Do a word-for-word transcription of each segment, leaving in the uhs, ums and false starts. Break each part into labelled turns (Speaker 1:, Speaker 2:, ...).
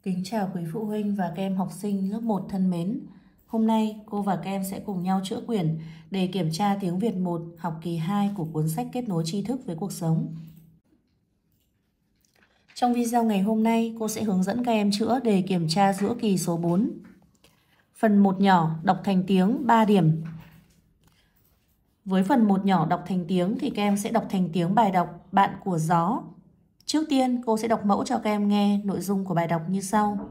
Speaker 1: Kính chào quý phụ huynh và các em học sinh lớp một thân mến. Hôm nay cô và các em sẽ cùng nhau chữa quyển để kiểm tra tiếng Việt một học kỳ hai của cuốn sách Kết nối tri thức với cuộc sống. Trong video ngày hôm nay, cô sẽ hướng dẫn các em chữa đề kiểm tra giữa kỳ số bốn. Phần một nhỏ đọc thành tiếng ba điểm. Với phần một nhỏ đọc thành tiếng thì các em sẽ đọc thành tiếng bài đọc Bạn của gió. Trước tiên, cô sẽ đọc mẫu cho các em nghe nội dung của bài đọc như sau.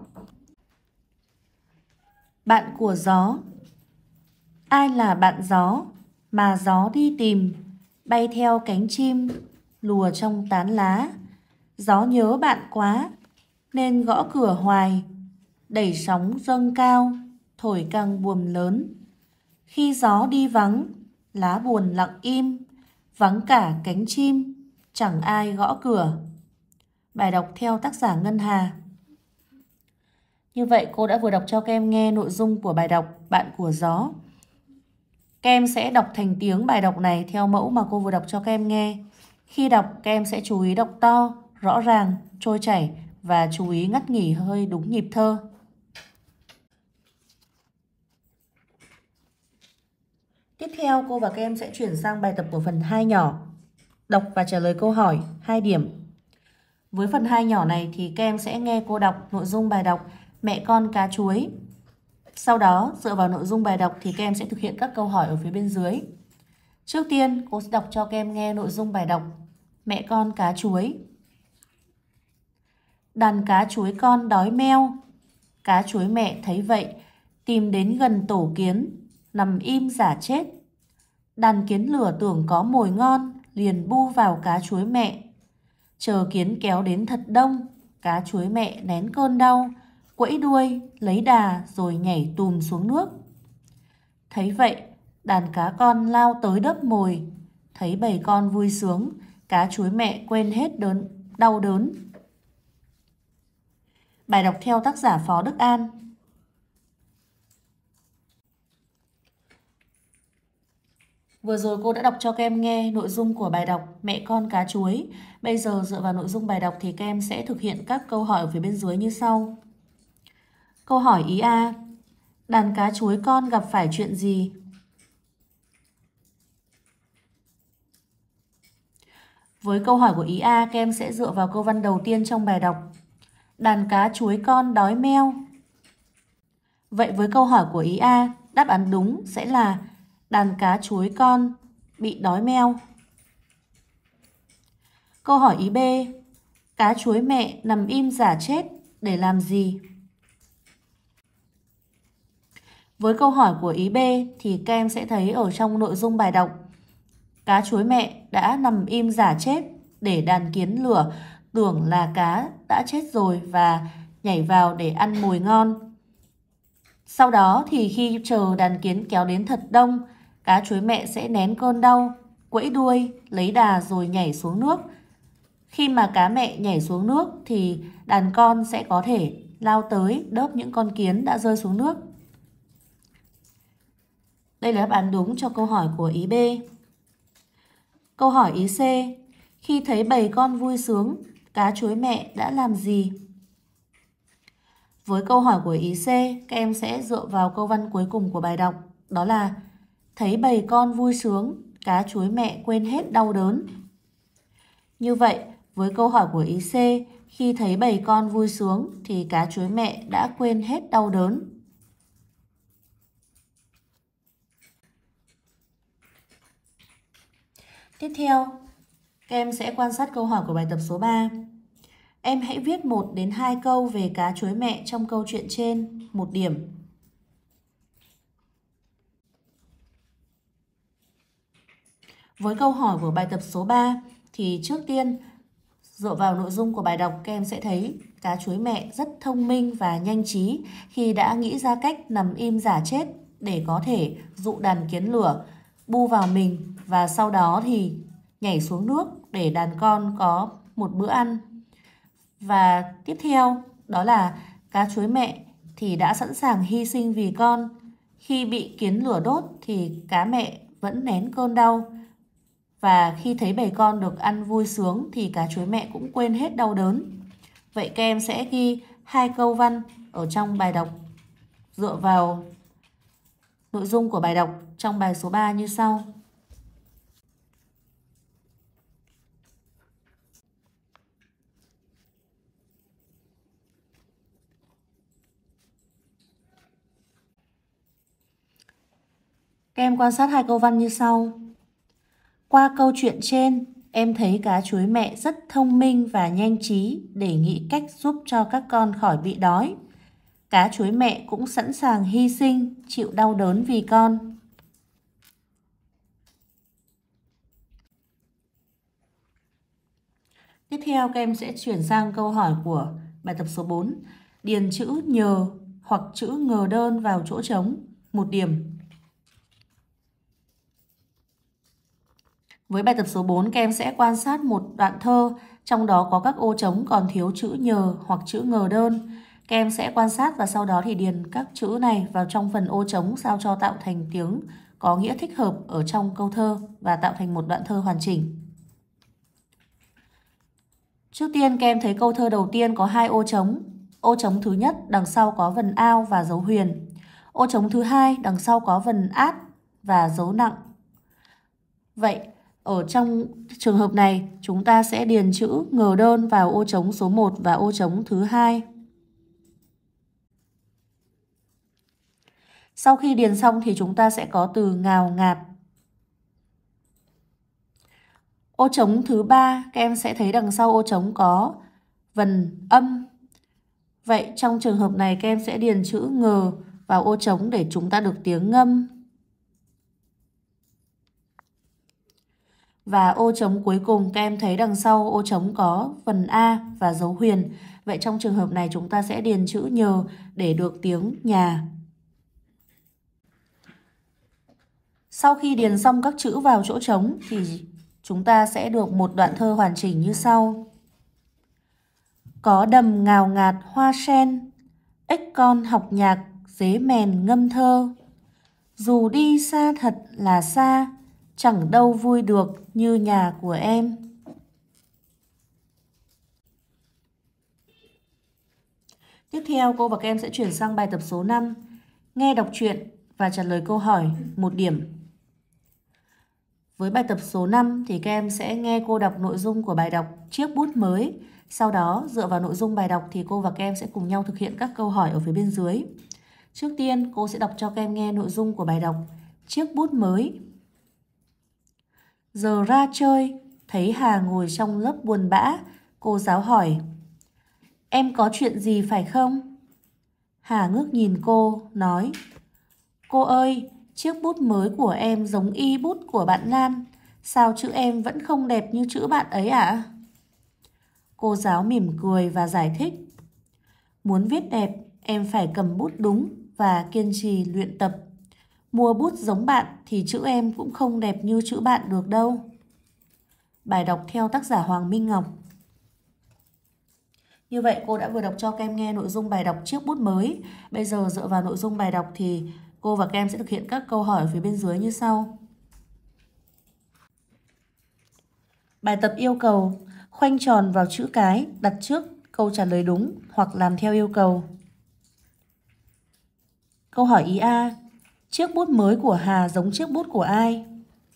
Speaker 1: Bạn của gió. Ai là bạn gió mà gió đi tìm, bay theo cánh chim, lùa trong tán lá. Gió nhớ bạn quá, nên gõ cửa hoài, đẩy sóng dâng cao, thổi càng buồm lớn. Khi gió đi vắng, lá buồn lặng im, vắng cả cánh chim, chẳng ai gõ cửa. Bài đọc theo tác giả Ngân Hà. Như vậy cô đã vừa đọc cho các em nghe nội dung của bài đọc Bạn của gió. Các em sẽ đọc thành tiếng bài đọc này theo mẫu mà cô vừa đọc cho các em nghe. Khi đọc, các em sẽ chú ý đọc to, rõ ràng, trôi chảy và chú ý ngắt nghỉ hơi đúng nhịp thơ. Tiếp theo, cô và các em sẽ chuyển sang bài tập của phần hai nhỏ. Đọc và trả lời câu hỏi hai điểm. Với phần hai nhỏ này thì các em sẽ nghe cô đọc nội dung bài đọc Mẹ con cá chuối. Sau đó, dựa vào nội dung bài đọc thì các em sẽ thực hiện các câu hỏi ở phía bên dưới. Trước tiên, cô sẽ đọc cho các em nghe nội dung bài đọc Mẹ con cá chuối. Đàn cá chuối con đói meo. Cá chuối mẹ thấy vậy, tìm đến gần tổ kiến, nằm im giả chết. Đàn kiến lửa tưởng có mồi ngon, liền bu vào cá chuối mẹ. Chờ kiến kéo đến thật đông, cá chuối mẹ nén cơn đau, quẫy đuôi, lấy đà rồi nhảy tùm xuống nước. Thấy vậy, đàn cá con lao tới đớp mồi. Thấy bầy con vui sướng, cá chuối mẹ quên hết đớn, đau đớn. Bài đọc theo tác giả Phó Đức An. Vừa rồi cô đã đọc cho các em nghe nội dung của bài đọc Mẹ con cá chuối. Bây giờ dựa vào nội dung bài đọc thì các em sẽ thực hiện các câu hỏi ở phía bên dưới như sau. Câu hỏi ý A. Đàn cá chuối con gặp phải chuyện gì? Với câu hỏi của ý A, các em sẽ dựa vào câu văn đầu tiên trong bài đọc. Đàn cá chuối con đói meo. Vậy với câu hỏi của ý A, đáp án đúng sẽ là đàn cá chuối con bị đói meo. Câu hỏi ý B. Cá chuối mẹ nằm im giả chết để làm gì? Với câu hỏi của ý B thì các em sẽ thấy ở trong nội dung bài đọc, cá chuối mẹ đã nằm im giả chết để đàn kiến lửa tưởng là cá đã chết rồi và nhảy vào để ăn mồi ngon. Sau đó thì khi chờ đàn kiến kéo đến thật đông, cá chuối mẹ sẽ nén cơn đau, quẫy đuôi, lấy đà rồi nhảy xuống nước. Khi mà cá mẹ nhảy xuống nước thì đàn con sẽ có thể lao tới đớp những con kiến đã rơi xuống nước. Đây là đáp án đúng cho câu hỏi của ý B. Câu hỏi ý C. Khi thấy bầy con vui sướng, cá chuối mẹ đã làm gì? Với câu hỏi của ý C, các em sẽ dựa vào câu văn cuối cùng của bài đọc. Đó là thấy bầy con vui sướng, cá chuối mẹ quên hết đau đớn. Như vậy, với câu hỏi của ý C, khi thấy bầy con vui sướng thì cá chuối mẹ đã quên hết đau đớn. Tiếp theo, các em sẽ quan sát câu hỏi của bài tập số ba. Em hãy viết một đến hai câu về cá chuối mẹ trong câu chuyện trên, một điểm. Với câu hỏi của bài tập số ba thì trước tiên, dựa vào nội dung của bài đọc, các em sẽ thấy cá chuối mẹ rất thông minh và nhanh trí khi đã nghĩ ra cách nằm im giả chết để có thể dụ đàn kiến lửa bu vào mình và sau đó thì nhảy xuống nước để đàn con có một bữa ăn. Và tiếp theo đó là cá chuối mẹ thì đã sẵn sàng hy sinh vì con. Khi bị kiến lửa đốt thì cá mẹ vẫn nén cơn đau. Và khi thấy bầy con được ăn vui sướng thì cá chuối mẹ cũng quên hết đau đớn. Vậy các em sẽ ghi hai câu văn ở trong bài đọc dựa vào nội dung của bài đọc trong bài số ba như sau. Các em quan sát hai câu văn như sau. Qua câu chuyện trên, em thấy cá chuối mẹ rất thông minh và nhanh trí để nghĩ cách giúp cho các con khỏi bị đói. Cá chuối mẹ cũng sẵn sàng hy sinh, chịu đau đớn vì con. Tiếp theo các em sẽ chuyển sang câu hỏi của bài tập số bốn. Điền chữ nhờ hoặc chữ ngờ đơn vào chỗ trống, một điểm. Với bài tập số bốn, các em sẽ quan sát một đoạn thơ, trong đó có các ô trống còn thiếu chữ nhờ hoặc chữ ngờ đơn. Các em sẽ quan sát và sau đó thì điền các chữ này vào trong phần ô trống sao cho tạo thành tiếng có nghĩa thích hợp ở trong câu thơ và tạo thành một đoạn thơ hoàn chỉnh. Trước tiên các em thấy câu thơ đầu tiên có hai ô trống. Ô trống thứ nhất đằng sau có vần ao và dấu huyền. Ô trống thứ hai đằng sau có vần át và dấu nặng. Vậy ở trong trường hợp này chúng ta sẽ điền chữ ngờ đơn vào ô trống số một và ô trống thứ hai. Sau khi điền xong thì chúng ta sẽ có từ ngào ngạt. Ô trống thứ ba, các em sẽ thấy đằng sau ô trống có vần âm. Vậy trong trường hợp này các em sẽ điền chữ ngờ vào ô trống để chúng ta được tiếng ngâm. Và ô trống cuối cùng các em thấy đằng sau ô trống có vần A và dấu huyền. Vậy trong trường hợp này chúng ta sẽ điền chữ nhờ để được tiếng nhà. Sau khi điền xong các chữ vào chỗ trống thì chúng ta sẽ được một đoạn thơ hoàn chỉnh như sau. Có đầm ngào ngạt hoa sen, ếch con học nhạc, dế mèn ngâm thơ. Dù đi xa thật là xa, chẳng đâu vui được như nhà của em. Tiếp theo cô và các em sẽ chuyển sang bài tập số năm. Nghe đọc truyện và trả lời câu hỏi, một điểm. Với bài tập số năm thì các em sẽ nghe cô đọc nội dung của bài đọc Chiếc bút mới. Sau đó dựa vào nội dung bài đọc thì cô và các em sẽ cùng nhau thực hiện các câu hỏi ở phía bên dưới. Trước tiên cô sẽ đọc cho các em nghe nội dung của bài đọc Chiếc bút mới. Giờ ra chơi, thấy Hà ngồi trong lớp buồn bã, cô giáo hỏi: Em có chuyện gì phải không? Hà ngước nhìn cô, nói: Cô ơi, chiếc bút mới của em giống y bút của bạn Lan, sao chữ em vẫn không đẹp như chữ bạn ấy ạ? À? Cô giáo mỉm cười và giải thích: Muốn viết đẹp, em phải cầm bút đúng và kiên trì luyện tập. Mua bút giống bạn thì chữ em cũng không đẹp như chữ bạn được đâu. Bài đọc theo tác giả Hoàng Minh Ngọc. Như vậy cô đã vừa đọc cho các em nghe nội dung bài đọc Chiếc bút mới. Bây giờ dựa vào nội dung bài đọc thì cô và các em sẽ thực hiện các câu hỏi ở phía bên dưới như sau. Bài tập yêu cầu khoanh tròn vào chữ cái đặt trước câu trả lời đúng hoặc làm theo yêu cầu. Câu hỏi ý A. Chiếc bút mới của Hà giống chiếc bút của ai?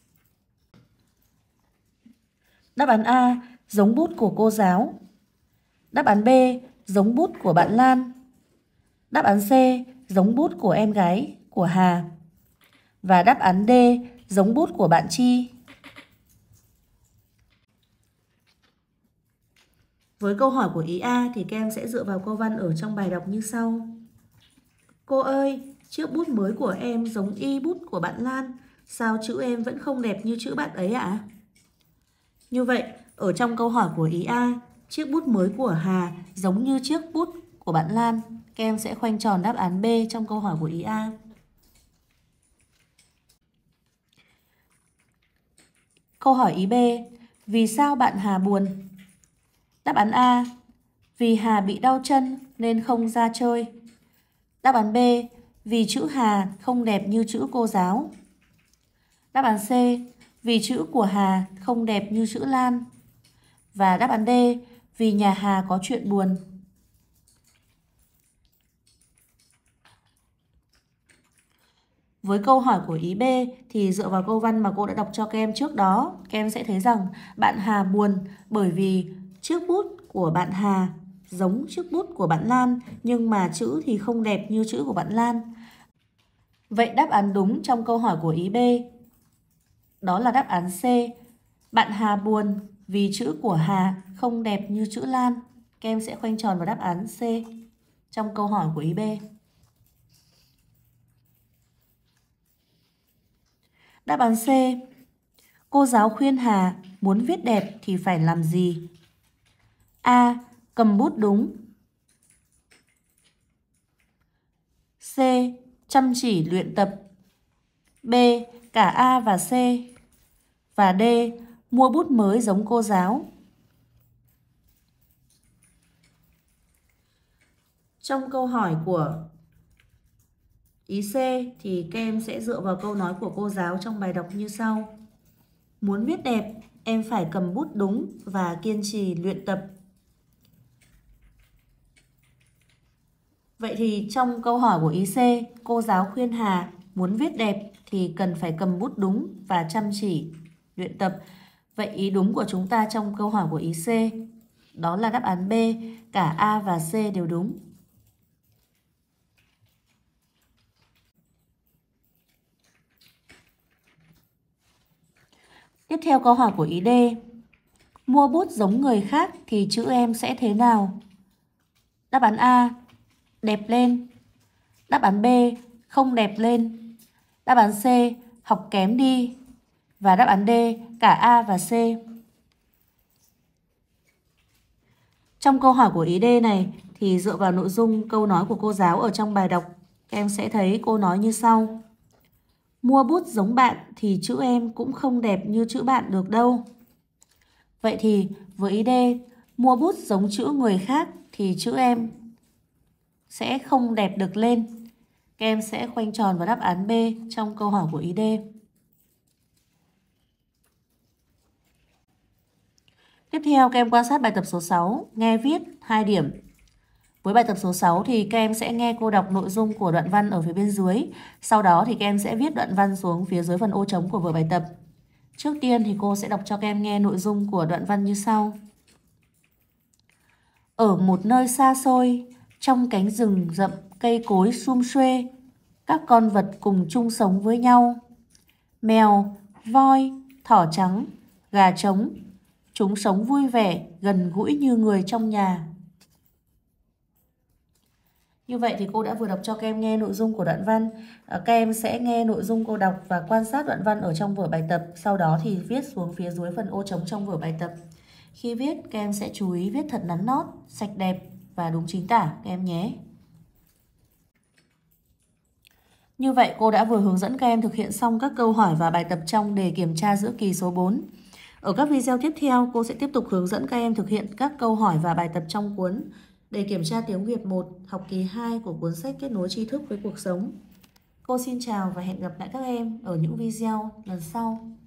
Speaker 1: Đáp án A. Giống bút của cô giáo. Đáp án B. Giống bút của bạn Lan. Đáp án C. Giống bút của em gái của Hà. Và đáp án D. Giống bút của bạn Chi. Với câu hỏi của ý A thì các em sẽ dựa vào câu văn ở trong bài đọc như sau. Cô ơi, chiếc bút mới của em giống y bút của bạn Lan, sao chữ em vẫn không đẹp như chữ bạn ấy ạ? À? Như vậy, ở trong câu hỏi của ý A, chiếc bút mới của Hà giống như chiếc bút của bạn Lan. Các em sẽ khoanh tròn đáp án B trong câu hỏi của ý A. Câu hỏi ý B. Vì sao bạn Hà buồn? Đáp án A. Vì Hà bị đau chân nên không ra chơi. Đáp án B. Vì chữ Hà không đẹp như chữ cô giáo. Đáp án C. Vì chữ của Hà không đẹp như chữ Lan. Và đáp án D. Vì nhà Hà có chuyện buồn. Với câu hỏi của ý B thì dựa vào câu văn mà cô đã đọc cho các em trước đó, các em sẽ thấy rằng bạn Hà buồn bởi vì chiếc bút của bạn Hà giống chiếc bút của bạn Lan, nhưng mà chữ thì không đẹp như chữ của bạn Lan. Vậy đáp án đúng trong câu hỏi của ý B đó là đáp án C. Bạn Hà buồn vì chữ của Hà không đẹp như chữ Lan. Các em sẽ khoanh tròn vào đáp án C trong câu hỏi của ý B. Đáp án C. Cô giáo khuyên Hà muốn viết đẹp thì phải làm gì? A. Cầm bút đúng. C. Chăm chỉ luyện tập. B. Cả A và C. Và D. Mua bút mới giống cô giáo. Trong câu hỏi của ý C thì các em sẽ dựa vào câu nói của cô giáo trong bài đọc như sau. Muốn viết đẹp, em phải cầm bút đúng và kiên trì luyện tập. Vậy thì trong câu hỏi của ý C, cô giáo khuyên Hà muốn viết đẹp thì cần phải cầm bút đúng và chăm chỉ luyện tập. Vậy ý đúng của chúng ta trong câu hỏi của ý C đó là đáp án B, cả A và C đều đúng. Tiếp theo câu hỏi của ý D. Mua bút giống người khác thì chữ em sẽ thế nào? Đáp án A, đẹp lên. Đáp án B, không đẹp lên. Đáp án C, học kém đi. Và đáp án D, cả A và C. Trong câu hỏi của ý D này thì dựa vào nội dung câu nói của cô giáo ở trong bài đọc, các em sẽ thấy cô nói như sau. Mua bút giống bạn thì chữ em cũng không đẹp như chữ bạn được đâu. Vậy thì với ý D, mua bút giống chữ người khác thì chữ em sẽ không đẹp được lên. Các em sẽ khoanh tròn vào đáp án B trong câu hỏi của ý D. Tiếp theo các em quan sát bài tập số sáu, nghe viết hai điểm. Với bài tập số sáu thì các em sẽ nghe cô đọc nội dung của đoạn văn ở phía bên dưới. Sau đó thì các em sẽ viết đoạn văn xuống phía dưới phần ô trống của vở bài tập. Trước tiên thì cô sẽ đọc cho các em nghe nội dung của đoạn văn như sau. Ở một nơi xa xôi, trong cánh rừng rậm cây cối sum suê, các con vật cùng chung sống với nhau. Mèo, voi, thỏ trắng, gà trống, chúng sống vui vẻ, gần gũi như người trong nhà. Như vậy thì cô đã vừa đọc cho các em nghe nội dung của đoạn văn. Các em sẽ nghe nội dung cô đọc và quan sát đoạn văn ở trong vở bài tập. Sau đó thì viết xuống phía dưới phần ô trống trong vở bài tập. Khi viết, các em sẽ chú ý viết thật nắn nót, sạch đẹp và đúng chính tả các em nhé. Như vậy cô đã vừa hướng dẫn các em thực hiện xong các câu hỏi và bài tập trong đề kiểm tra giữa kỳ số bốn. Ở các video tiếp theo, cô sẽ tiếp tục hướng dẫn các em thực hiện các câu hỏi và bài tập trong cuốn Đề kiểm tra tiếng Việt một, học kỳ hai của cuốn sách Kết nối tri thức với cuộc sống. Cô xin chào và hẹn gặp lại các em ở những video lần sau.